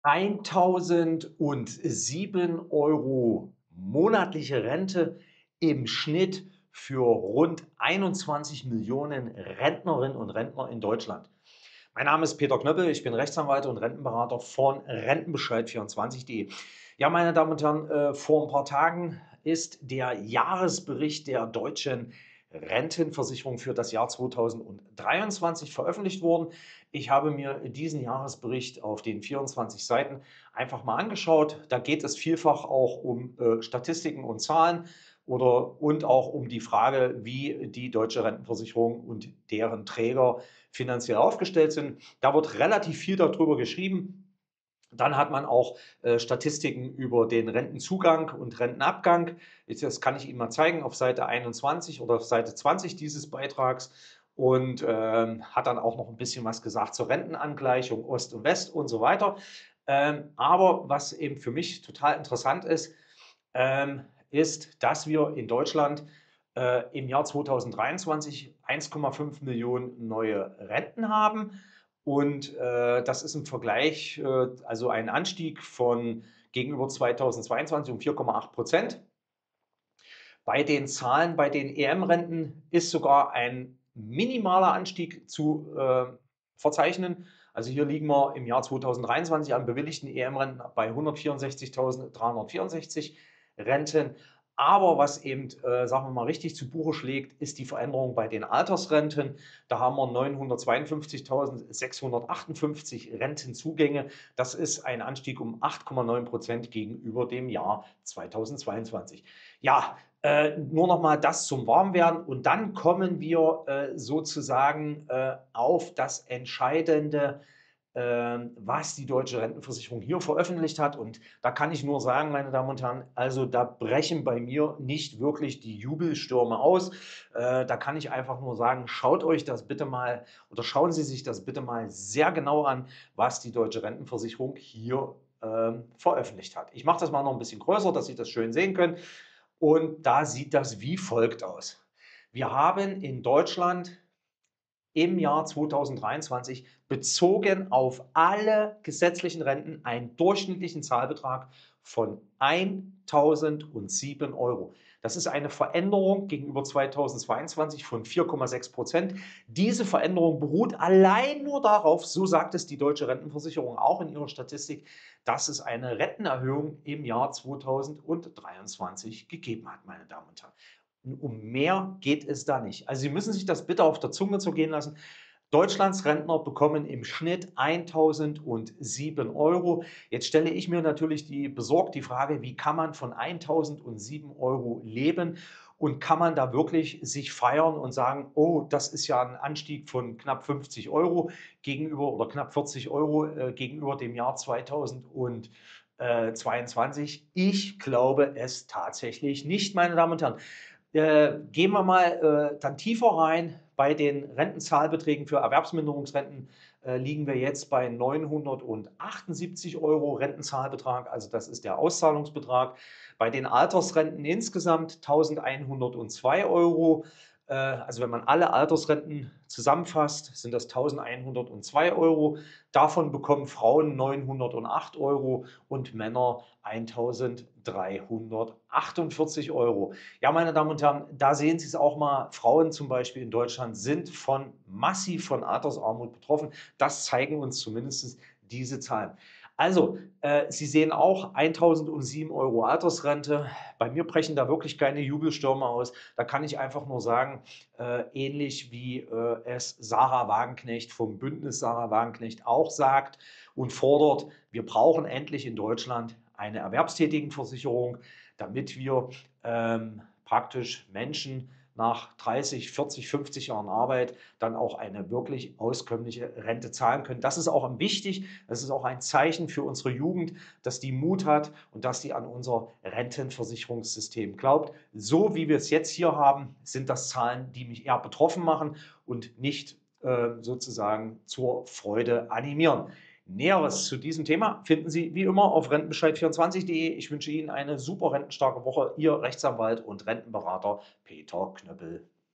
1.007 € monatliche Rente im Schnitt für rund 21 Millionen Rentnerinnen und Rentner in Deutschland. Mein Name ist Peter Knöppel, ich bin Rechtsanwalt und Rentenberater von Rentenbescheid24.de. Ja, meine Damen und Herren, vor ein paar Tagen ist der Jahresbericht der deutschen Rentenversicherung für das Jahr 2023 veröffentlicht worden. Ich habe mir diesen Jahresbericht auf den 24 Seiten einfach mal angeschaut. Da geht es vielfach auch um Statistiken und Zahlen und auch um die Frage, wie die deutsche Rentenversicherung und deren Träger finanziell aufgestellt sind. Da wird relativ viel darüber geschrieben. Dann hat man auch Statistiken über den Rentenzugang und Rentenabgang. Das kann ich Ihnen mal zeigen auf Seite 21 oder auf Seite 20 dieses Beitrags. Und hat dann auch noch ein bisschen was gesagt zur Rentenangleichung Ost und West und so weiter. Aber was eben für mich total interessant ist, ist, dass wir in Deutschland im Jahr 2023 1,5 Millionen neue Renten haben. Und das ist im Vergleich, also ein Anstieg von gegenüber 2022 um 4,8%. Bei den Zahlen, bei den EM-Renten ist sogar ein minimaler Anstieg zu verzeichnen. Also hier liegen wir im Jahr 2023 an bewilligten EM-Renten bei 164.364 Renten. Aber was eben, sagen wir mal, richtig zu Buche schlägt, ist die Veränderung bei den Altersrenten. Da haben wir 952.658 Rentenzugänge. Das ist ein Anstieg um 8,9% gegenüber dem Jahr 2022. Ja, nur noch mal das zum Warmwerden und dann kommen wir sozusagen auf das Entscheidende, was die deutsche Rentenversicherung hier veröffentlicht hat. Und da kann ich nur sagen, meine Damen und Herren, also da brechen bei mir nicht wirklich die Jubelstürme aus. Da kann ich einfach nur sagen, schaut euch das bitte mal oder schauen Sie sich das bitte mal sehr genau an, was die deutsche Rentenversicherung hier veröffentlicht hat. Ich mache das mal noch ein bisschen größer, dass Sie das schön sehen können. Und da sieht das wie folgt aus. Wir haben in Deutschland im Jahr 2023 bezogen auf alle gesetzlichen Renten einen durchschnittlichen Zahlbetrag von 1.007 €. Das ist eine Veränderung gegenüber 2022 von 4,6%. Diese Veränderung beruht allein nur darauf, so sagt es die deutsche Rentenversicherung auch in ihrer Statistik, dass es eine Rentenerhöhung im Jahr 2023 gegeben hat, meine Damen und Herren. Um mehr geht es da nicht. Also Sie müssen sich das bitte auf der Zunge zergehen lassen. Deutschlands Rentner bekommen im Schnitt 1.007 €. Jetzt stelle ich mir natürlich besorgt die Frage, wie kann man von 1.007 € leben und kann man da wirklich sich feiern und sagen, oh, das ist ja ein Anstieg von knapp 50 € gegenüber oder knapp 40 € gegenüber dem Jahr 2022. Ich glaube es tatsächlich nicht, meine Damen und Herren. Gehen wir mal dann tiefer rein. Bei den Rentenzahlbeträgen für Erwerbsminderungsrenten liegen wir jetzt bei 978 € Rentenzahlbetrag, also das ist der Auszahlungsbetrag. Bei den Altersrenten insgesamt 1.102 €. Also wenn man alle Altersrenten zusammenfasst, sind das 1.102 €. Davon bekommen Frauen 908 € und Männer 1.348 €. Ja, meine Damen und Herren, da sehen Sie es auch mal. Frauen zum Beispiel in Deutschland sind massiv von Altersarmut betroffen. Das zeigen uns zumindest diese Zahlen. Also, Sie sehen auch 1.007 € Altersrente. Bei mir brechen da wirklich keine Jubelstürme aus. Da kann ich einfach nur sagen, ähnlich wie es Sarah Wagenknecht vom Bündnis Sarah Wagenknecht auch sagt und fordert, wir brauchen endlich in Deutschland eine Erwerbstätigenversicherung, damit wir praktisch Menschen nach 30, 40, 50 Jahren Arbeit dann auch eine wirklich auskömmliche Rente zahlen können. Das ist auch wichtig. Das ist auch ein Zeichen für unsere Jugend, dass die Mut hat und dass die an unser Rentenversicherungssystem glaubt. So wie wir es jetzt hier haben, sind das Zahlen, die mich eher betroffen machen und nicht sozusagen zur Freude animieren. Näheres zu diesem Thema finden Sie wie immer auf Rentenbescheid24.de. Ich wünsche Ihnen eine super rentenstarke Woche. Ihr Rechtsanwalt und Rentenberater Peter Knöppel.